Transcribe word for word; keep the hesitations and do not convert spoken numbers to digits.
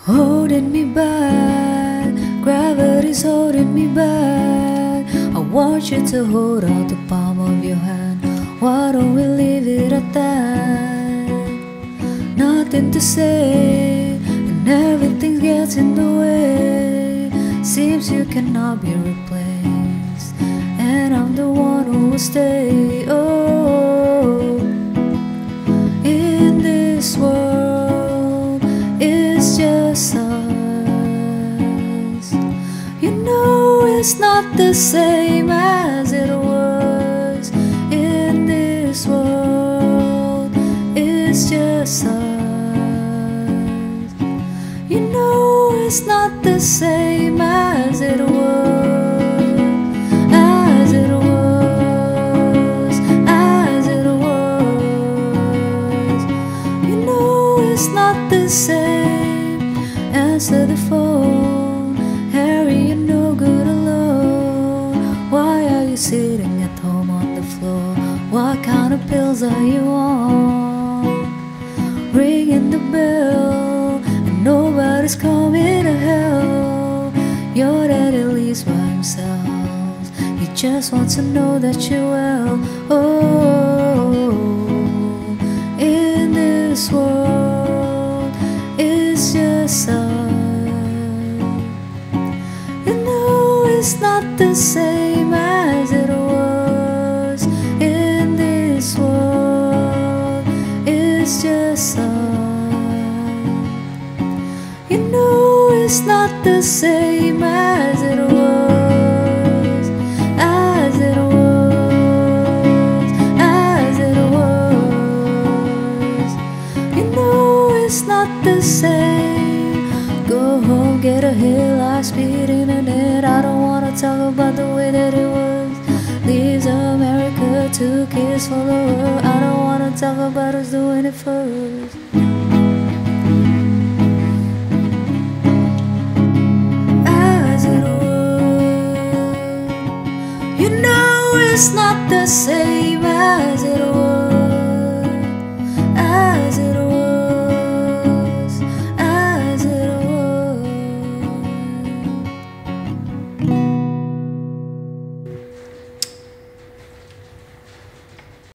holding me back, gravity's holding me back. I want you to hold out the palm of your hand. Why don't we leave it at that? Nothing to say, and everything gets in the way. Seems you cannot be replaced, and I'm the one who will stay. Oh, in this world, it's just us. You know it's not the same as it was. In this world, it's just us. You know it's not the same as it was, as it was, as it was. You know it's not the same. Answer the phone, Harry, you're no good alone. Why are you sitting at home on the floor? What kind of pills are you on? Ringing the bell, and nobody's coming to help. Your daddy leaves by himself. He just wants to know that you're well. Oh, in this world, it's just us. You know it's not the same as it was. In this world, it's just us. You know it's not the same as it was, as it was, as it was. You know it's not the same. Go home, get a hill, I speed in and it. I don't wanna talk about the way that it was. Leaves America, two kids for the world. I don't wanna talk about us doing it first. It's not the same as it was.